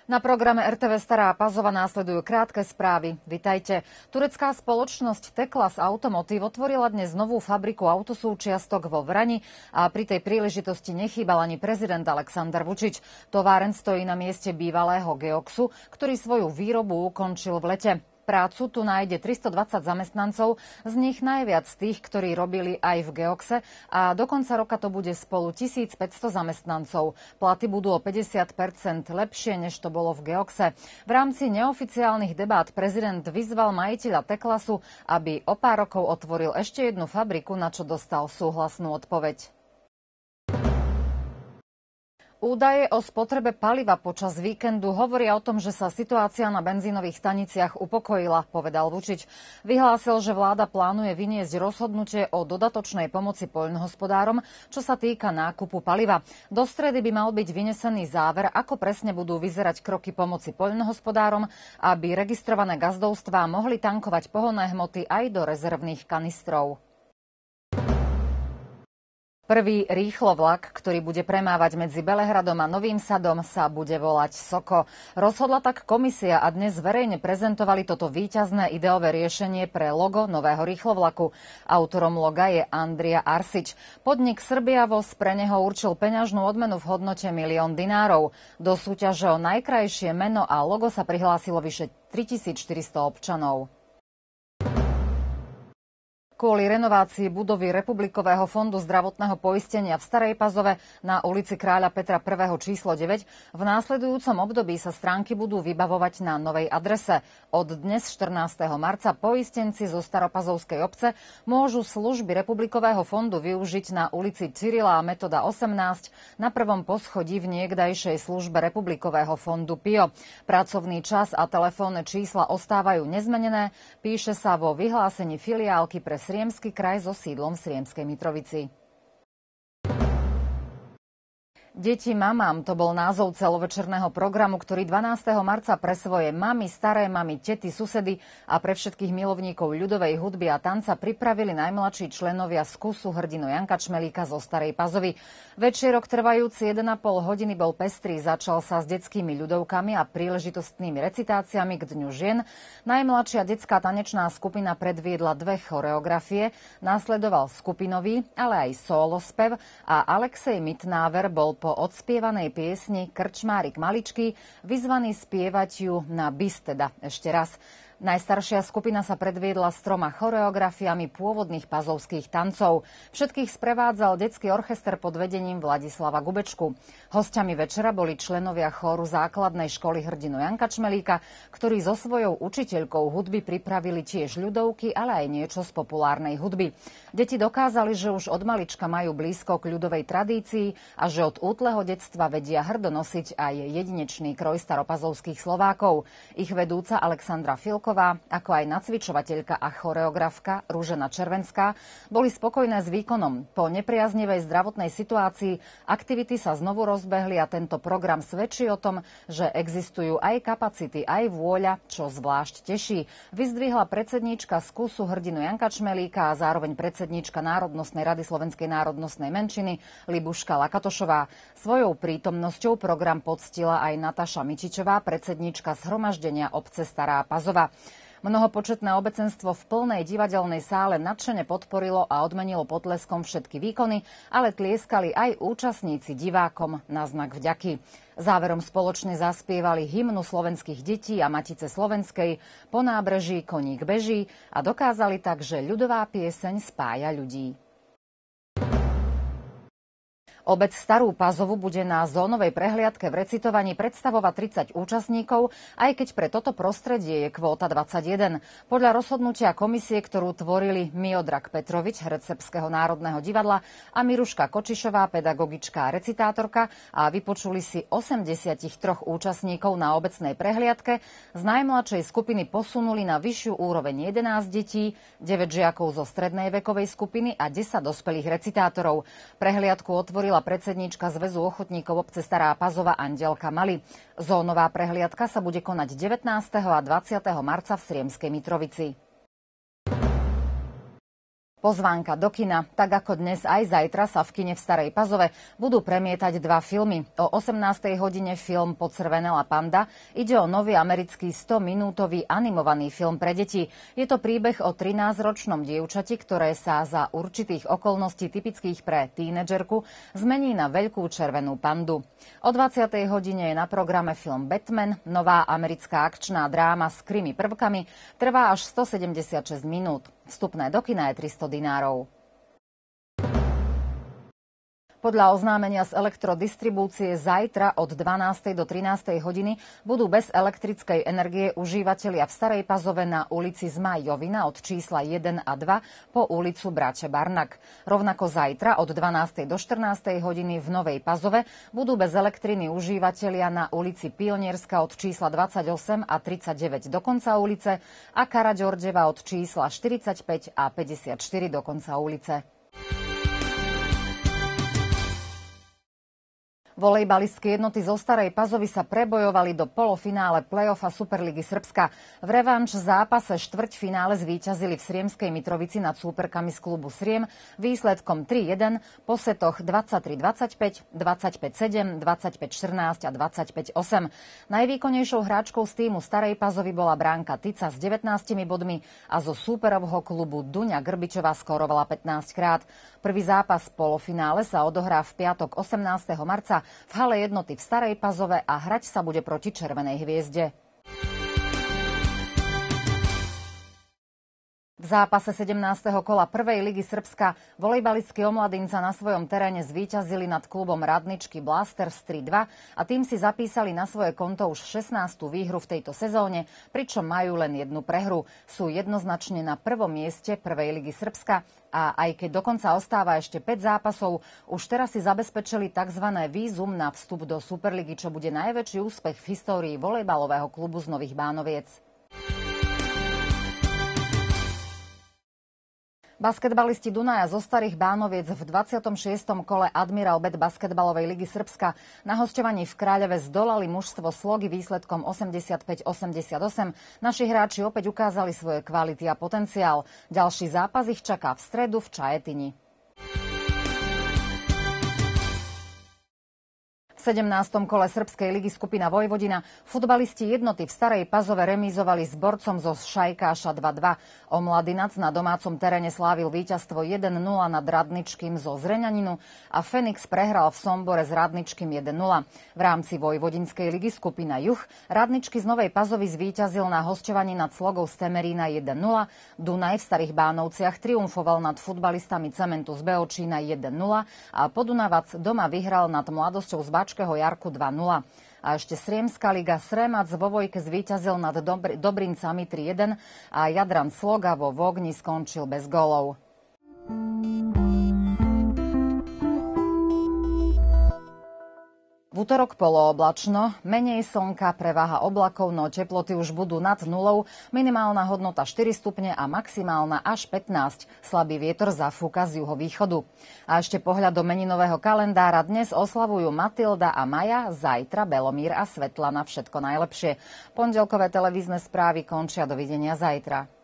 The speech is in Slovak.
Na programe RTV Stará Pazova následujú krátke správy. Vitajte. Turecká spoločnosť Teklas Automotive otvorila dnes novú fabriku autosúčiastok vo Vrani a pri tej príležitosti nechýbal ani prezident Aleksandar Vučić. Továren stojí na mieste bývalého Geoxu, ktorý svoju výrobu ukončil v lete. Prácu tu nájde 320 zamestnancov, z nich najviac tých, ktorí robili aj v Geoxe a do konca roka to bude spolu 1500 zamestnancov. Platy budú o 50% lepšie, než to bolo v Geoxe. V rámci neoficiálnych debát prezident vyzval majiteľa Teklasu, aby o pár rokov otvoril ešte jednu fabriku, na čo dostal súhlasnú odpoveď. Údaje o spotrebe paliva počas víkendu hovoria o tom, že sa situácia na benzínových staniciach upokojila, povedal Vučić. Vyhlásil, že vláda plánuje vyniesť rozhodnutie o dodatočnej pomoci poľnohospodárom, čo sa týka nákupu paliva. Do stredy by mal byť vynesený záver, ako presne budú vyzerať kroky pomoci poľnohospodárom, aby registrované gazdovstvá mohli tankovať pohonné hmoty aj do rezervných kanistrov. Prvý rýchlovlak, ktorý bude premávať medzi Belehradom a Novým Sadom, sa bude volať Soko. Rozhodla tak komisia a dnes verejne prezentovali toto víťazné ideové riešenie pre logo nového rýchlovlaku. Autorom loga je Andrija Arsić. Podnik Srbijavoz pre neho určil peňažnú odmenu v hodnote 1 000 000 dinárov. Do súťaže o najkrajšie meno a logo sa prihlásilo vyše 3400 občanov. Kvôli renovácii budovy Republikového fondu zdravotného poistenia v Starej Pazove na ulici Kráľa Petra I. číslo 9 v následujúcom období sa stránky budú vybavovať na novej adrese. Od dnes 14. marca poistenci zo Staropazovskej obce môžu služby Republikového fondu využiť na ulici Cyrila a Metoda 18 na prvom poschodí v niekdajšej službe Republikového fondu PIO. Pracovný čas a telefónne čísla ostávajú nezmenené, píše sa vo vyhlásení filiálky pre Sriemsky kraj so sídlom v Sriemskej Mitrovici. Deti mamám, to bol názov celovečerného programu, ktorý 12. marca pre svoje mamy, staré mamy, tety, susedy a pre všetkých milovníkov ľudovej hudby a tanca pripravili najmladší členovia Skusu hrdinu Janka Čmelíka zo Starej Pazovy. Večierok trvajúci 1,5 hodiny bol pestrý, začal sa s detskými ľudovkami a príležitostnými recitáciami k Dňu žien. Najmladšia detská tanečná skupina predviedla 2 choreografie, následoval skupinový, ale aj solo spev a Alexej Mitnáver bol po odspievanej piesni Krčmárik maličký vyzvaný spievať ju na bis, teda ešte raz. Najstaršia skupina sa predviedla s 3 choreografiami pôvodných pazovských tancov. Všetkých sprevádzal detský orchester pod vedením Vladislava Gubečku. Hosťami večera boli členovia chóru základnej školy hrdinu Janka Čmelíka, ktorí so svojou učiteľkou hudby pripravili tiež ľudovky, ale aj niečo z populárnej hudby. Deti dokázali, že už od malička majú blízko k ľudovej tradícii a že od útleho detstva vedia hrdo nosiť aj jedinečný kroj staropazovských Slovákov. Ich vedúca Alexandra Filko, ako aj nacvičovateľka a choreografka Ružena Červenská boli spokojné s výkonom. Po nepriaznivej zdravotnej situácii aktivity sa znovu rozbehli a tento program svedčí o tom, že existujú aj kapacity, aj vôľa, čo zvlášť teší. Vyzdvihla predsedníčka Skusu hrdinu Janka Čmelíka a zároveň predsedníčka Národnostnej rady Slovenskej národnostnej menšiny Libuška Lakatošová. Svojou prítomnosťou program poctila aj Nataša Mičičová, predsedníčka zhromaždenia obce Stará Pazova. Mnohopočetné obecenstvo v plnej divadelnej sále nadšene podporilo a odmenilo potleskom všetky výkony, ale tlieskali aj účastníci divákom na znak vďaky. Záverom spoločne zaspievali hymnu slovenských detí a Matice slovenskej Po nábreží koník beží a dokázali tak, že ľudová pieseň spája ľudí. Obec Starú Pazovu bude na zónovej prehliadke v recitovaní predstavovať 30 účastníkov, aj keď pre toto prostredie je kvóta 21. Podľa rozhodnutia komisie, ktorú tvorili Miodrag Petrovič, herec Srbského národného divadla, a Miruška Kočišová, pedagogička a recitátorka, a vypočuli si 83 účastníkov na obecnej prehliadke, z najmladšej skupiny posunuli na vyššiu úroveň 11 detí, 9 žiakov zo strednej vekovej skupiny a 10 dospelých recitátorov. Prehliadku otvorila predsedníčka Zväzu ochotníkov obce Stará Pazova Andelka Mali. Zónová prehliadka sa bude konať 19. a 20. marca v Sriemskej Mitrovici. Pozvánka do kina, tak ako dnes aj zajtra sa v kine v Starej Pazove budú premietať dva filmy. O 18. hodine film Podsrvenela panda. Ide o nový americký 100-minútový animovaný film pre deti. Je to príbeh o 13-ročnom dievčati, ktoré sa za určitých okolností typických pre tínedžerku zmení na veľkú červenú pandu. O 20. hodine je na programe film Batman, nová americká akčná dráma s krimi prvkami, trvá až 176 minút. Vstupné do kina je 300 dinárov. Podľa oznámenia z elektrodistribúcie zajtra od 12. do 13. hodiny budú bez elektrickej energie užívatelia v Starej Pazove na ulici Zmaj Jovina od čísla 1 a 2 po ulicu Brače Barnak. Rovnako zajtra od 12. do 14. hodiny v Novej Pazove budú bez elektriny užívatelia na ulici Pionierska od čísla 28 a 39 do konca ulice a Karaďordeva od čísla 45 a 54 do konca ulice. Volejbalistky jednoty zo Starej Pazovy sa prebojovali do polofinále play-offa Superligy Srbska. V revanš zápase štvrťfinále zvíťazili v Sriemskej Mitrovici nad súperkami z klubu Sriem výsledkom 3-1 po setoch 23-25, 25-7, 25-14 a 25-8. Najvýkonnejšou hráčkou z týmu Starej Pazovy bola Bránka Tica s 19 bodmi a zo súperovho klubu Duňa Grbičová skórovala 15 krát. Prvý zápas v polofinále sa odohrá v piatok 18. marca v hale jednoty v Starej Pazove a hrať sa bude proti Červenej hviezde. V zápase 17. kola prvej ligy Srbska volejbalistky Omladinca na svojom teréne zvíťazili nad klubom Radničky Blasters 3-2 a tým si zapísali na svoje konto už 16. výhru v tejto sezóne, pričom majú len jednu prehru. Sú jednoznačne na prvom mieste prvej ligy Srbska a aj keď dokonca ostáva ešte 5 zápasov, už teraz si zabezpečili tzv. Vízum na vstup do Superligy, čo bude najväčší úspech v histórii volejbalového klubu z Nových Bánoviec. Basketbalisti Dunaja zo Starých Bánoviec v 26. kole Admiral Bet basketbalovej ligy Srbska na hosťovaní v Kráľove zdolali mužstvo Slogy výsledkom 85-88. Naši hráči opäť ukázali svoje kvality a potenciál. Ďalší zápas ich čaká v stredu v Čajetini. V 17. kole Srbskej ligy skupina Vojvodina futbalisti jednoty v Starej Pazove remízovali s Borcom zo Šajkáša 2-2. Omladinac na domácom teréne slávil víťazstvo 1-0 nad Radničkým zo Zreňaninu a Fenix prehral v Sombore s Radničkým 1-0. V rámci Vojvodinskej ligy skupina Juh Radničky z Novej Pazovy zvíťazil na hosťovaní nad Slogou z Temerína 1-0. Dunaj v Starých Bánovciach triumfoval nad futbalistami Cementu z Beočína 1-0 a Podunavac doma vyhral nad Mladosťou z Bačky Jarku 2-0. A ešte Sriemska liga Sremac vo Vojke zvíťazil nad Dobrincami 3-1 a Jadran Sloga vo Vogni skončil bez gólov. V utorok polooblačno, menej slnka, prevaha oblakov, no teploty už budú nad nulou, minimálna hodnota 4 stupne a maximálna až 15. Slabý vietor zafúka z juhovýchodu. A ešte pohľad do meninového kalendára. Dnes oslavujú Matilda a Maja, zajtra Belomír a Svetlana. Všetko najlepšie. Pondelkové televízne správy končia. Dovidenia zajtra.